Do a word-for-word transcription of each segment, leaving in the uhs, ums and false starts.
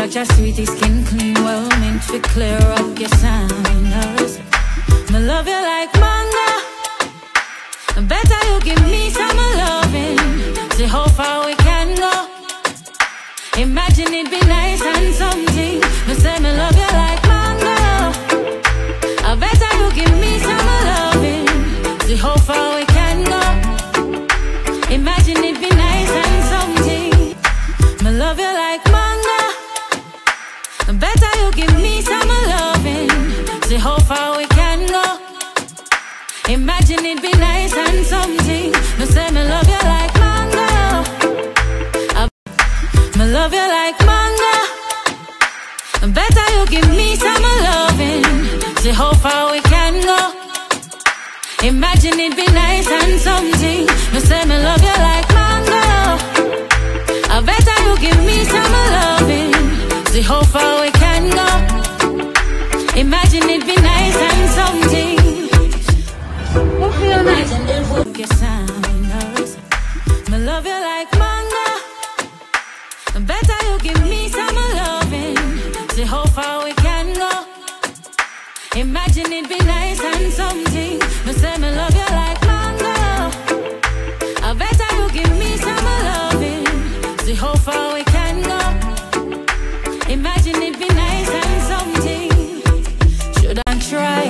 Such a sweetie, skin clean, well meant to clear up your sinus. Me love you like manga. Better you give me some loving. See how far we can go. Imagine it'd be nice and something. Me say me love you like manga. I better you give me some loving. See how far we can go. Imagine it'd be nice and something. Me love you like manga. Better you give me some loving. See how far we can go. Imagine it'd be nice and something. Me say me love you like manga. I me love you like manga. Better you give me some loving. See how far we can go. Imagine it'd be nice and something. Me say me love you like manga. I better you give me some loving. See how far we can go. Imagine it'd be nice and something. What feel nice and then work your sinus. Me love you like manga. Better you give me some loving. See how far we can go. Imagine it'd be nice and something. Me say me love you like manga. I better you give me some loving. See how far we can go. Imagine it'd be nice and something. Should I try?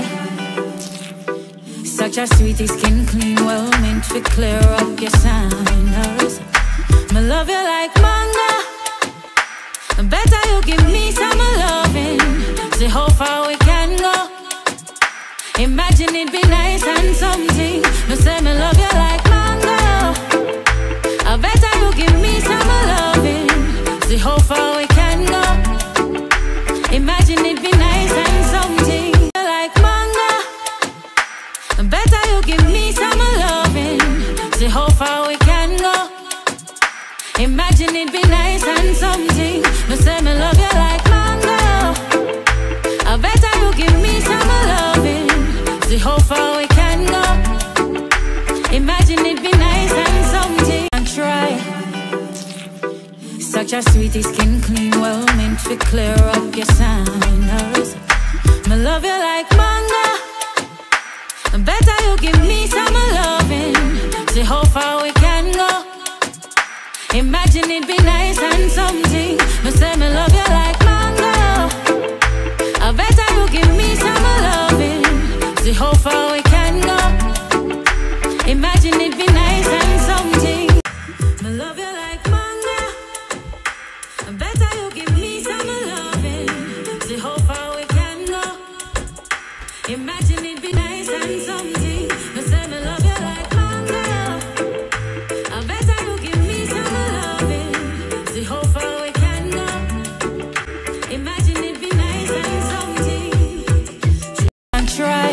Such a sweetie, skin clean, well meant to clear up your sinus. Me love you like manga. Better you give me some loving. See how far we can go. Imagine it'd be nice and something. Me say me love you like manga. I better you give me some loving. See how far we can go. Imagine it'd be nice and something. Like manga. Better you give me some loving. See how far we can go. Imagine it'd be nice and something. Me say me love you like manga. I better you give me some loving. See how far we can go. Imagine it'd be nice and something. And try. Such a sweetie, skin clean, well meant to clear up your sinus. Me love you like manga. Better you give me some loving. See how far we can go. Imagine it'd be nice and something. Me say me love you like manga. I better you give me some loving. See how far we can go. Imagine it'd be nice and something. Me love you like manga. Better you give me some loving. See how far we can go. Imagine it'd be nice and something. Me say me love you like manga. I better you give me some loving. See how far we can go. Imagine it'd be nice and something. And try.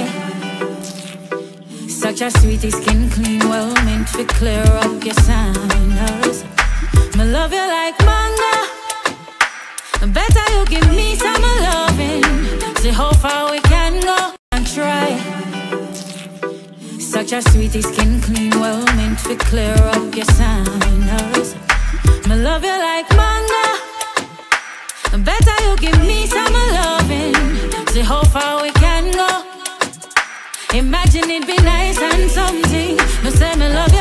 Such a sweetie, skin clean, well meant to clear up your sinus. Me love you like manga. Better you give me some loving. See how far we can go. And try. Such a sweetie, skin clean, well meant to clear up your sinus. Me love you like manga. Better you give me some loving. See how far we can go. Imagine it'd be nice and something. Me say me love you